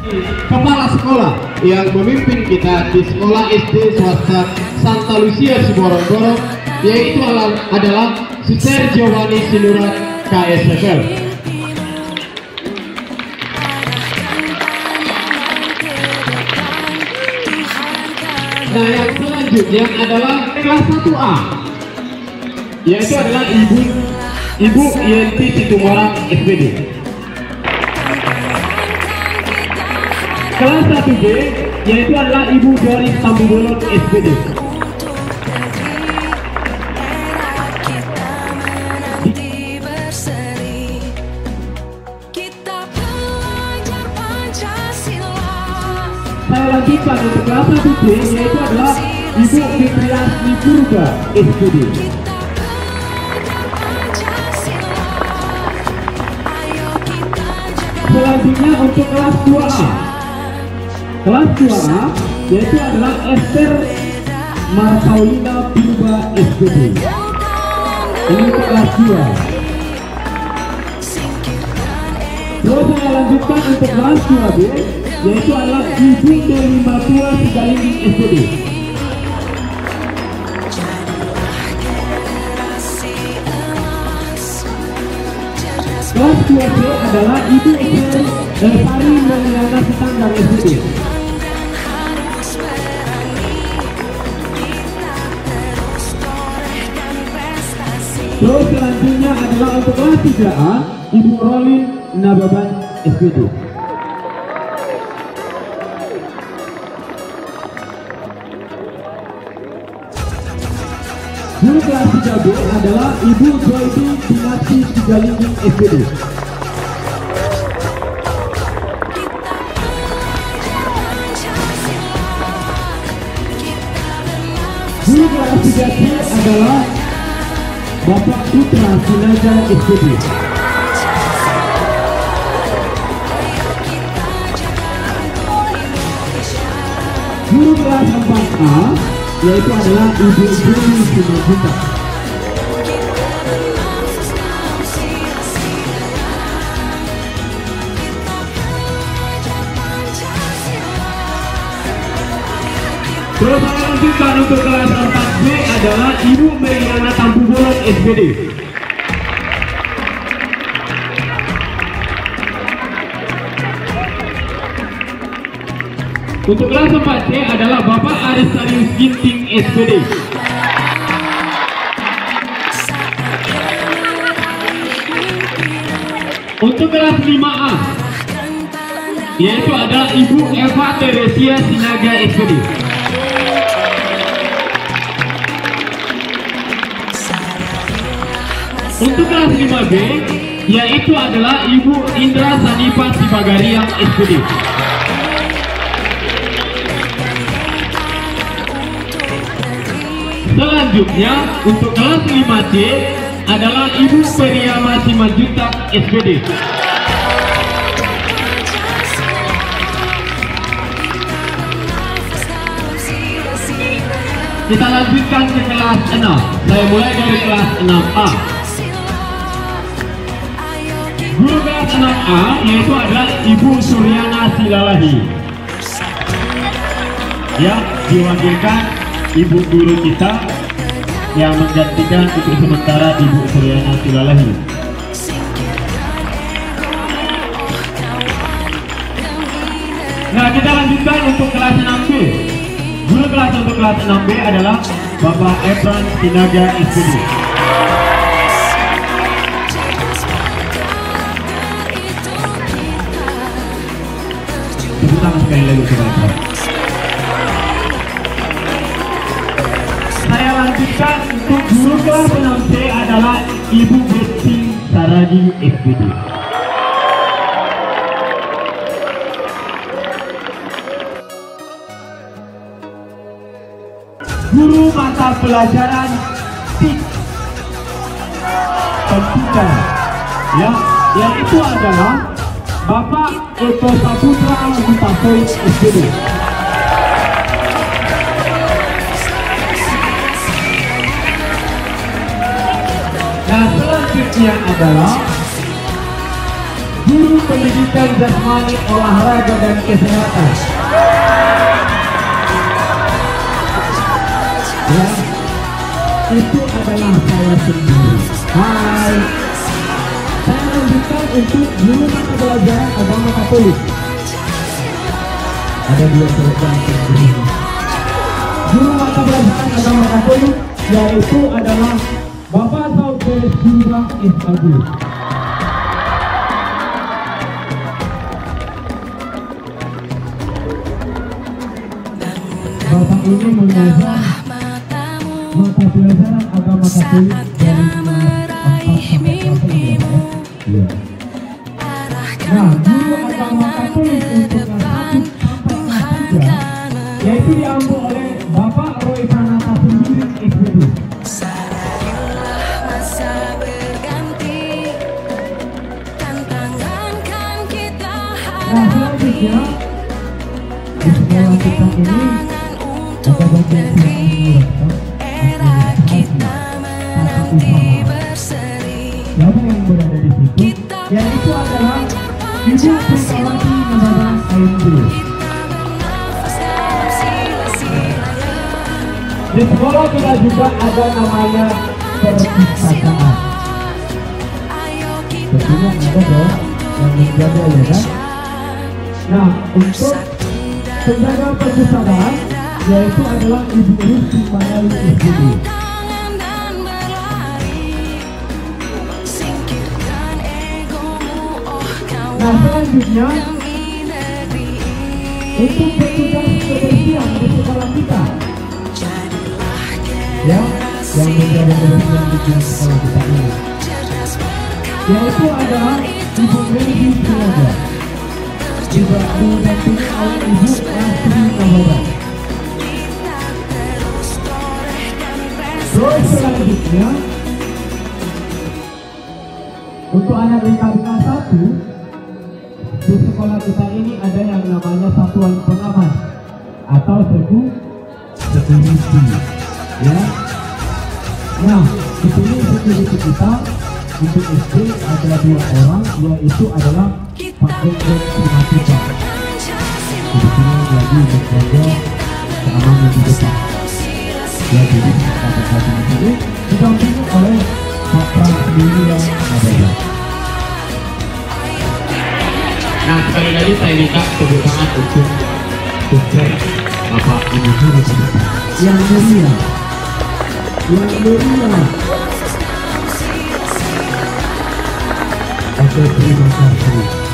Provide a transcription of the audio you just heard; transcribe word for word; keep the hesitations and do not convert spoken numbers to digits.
kepala sekolah yang memimpin kita di sekolah S D swasta Santa Lucia Siborong-Borong, yaitu adalah Suster Giovanni Sinurat K S F L. Nah, yang selanjutnya adalah kelas satu A, yaitu adalah Ibu Ibu Yenti Situmorang S P D. Kelas satu B, yaitu adalah Ibu Doris Tambubolon S P D. Saya lanjutkan untuk kelas satu B, yaitu adalah Ibu Fitriasni Purba S P D. Selanjutnya untuk kelas dua A. Kelas dua A yaitu adalah Esther Marpaulina Purba S P D. Ini untuk kelas dua. Terus saya lanjutkan untuk kelas dua B, yaitu adalah Ibu Delima Tua Sigalinging S P D. Kelas dua C adalah Ibu Elfari Meliana Sitanggang S P D. Terus selanjutnya adalah untuk kelas tiga A, Ibu Rolin Nababan S P D. Guru kelas tiga B adalah Ibu Joydi Dinasti Sigalinging S P D. Guru kelas tiga C adalah Bapak Putra Sinaga S P D. Guru kelas empat A yaitu adalah Ibu Juli Simajuta. Terus saya lanjutkan untuk kelas empat B adalah Ibu Meriana Tampubolon S P D. Untuk kelas empat C adalah Bapak Aristarius Ginting S P D. Untuk kelas lima A yaitu ada Ibu Eva Teresia Sinaga S P D. Untuk kelas lima B yaitu adalah Ibu Indra Sanipa Sibagariang S P D. Selanjutnya untuk kelas lima C adalah Ibu Periama Simanjuntak S P D. Kita lanjutkan ke kelas enam. Saya mulai dari kelas enam A. Guru kelas enam A yaitu adalah Ibu Suryana Silalahi. Ya, diwakilkan Ibu guru kita yang menggantikan untuk sementara Ibu Suryana Silalahi. Nah, kita lanjutkan untuk kelas enam B. Guru kelas untuk kelas enam B adalah Bapak Ebran Sinaga S P D. Tepuk tangan sekali lagi kepada saya. Lanjutkan untuk guru kelas enam C adalah Ibu Besti Saragi S P D. Guru mata pelajaran T I K komputer, ya, yang itu adalah Bapak Eko Saputra Mutafoy S P D. Nah, selanjutnya adalah Guru Pendidikan Jasmani, Olahraga dan Kesehatan. Ya, itu adalah saya sendiri. Hai, saya lanjutkan untuk guru mata pelajaran agama Katolik. Ada dua program sendiri. Guru mata pelajaran agama Katolik yaitu adalah Bapak Saudara Jurang S A G. Bapak ini mengajar mata pelajaran agama Katolik dari empat sampai ya. Nah, guru agama Katolik untuk kelas satu sampai kelas tiga yaitu diambil oleh Bapak Roy Sanata sendiri S B D. Nah, selanjutnya di sekolah kita ini ada bagian yang siapa yang berada di situ, yaitu adalah Ibu Pertawati Negara A M D. Di sekolah kita juga ada namanya perpustakaan. Tentunya ada dong yang menjaga, ya kan? Nah, untuk penjaga perpustakaan yaitu adalah Ibu Rusti Mayali S B D. Nah, selanjutnya untuk petugas kebersihan di sekolah kita, ya, yang menjaga kebersihan di sekolah kita ini, yaitu adalah Ibu Medi Siaga, juga didampingi oleh Ibu Asri Nahora. Terus selanjutnya untuk anak di K B K satu di sekolah kita ini ada yang namanya satuan pengaman atau seku security, ya. Nah, di sini security kita untuk S D ada dua orang, yaitu adalah Pak Gembong Simatita. Di sini lagi bekerja keamanan di depan. Ya, jadi kakak-kakak di sini didampingi oleh Pak Pras sendiri yang ada. Nah, sekali lagi saya minta tepuk tangan untuk sukses Bapak Ibu Guru yang mulia, yang mulia. Oke, terima kasih.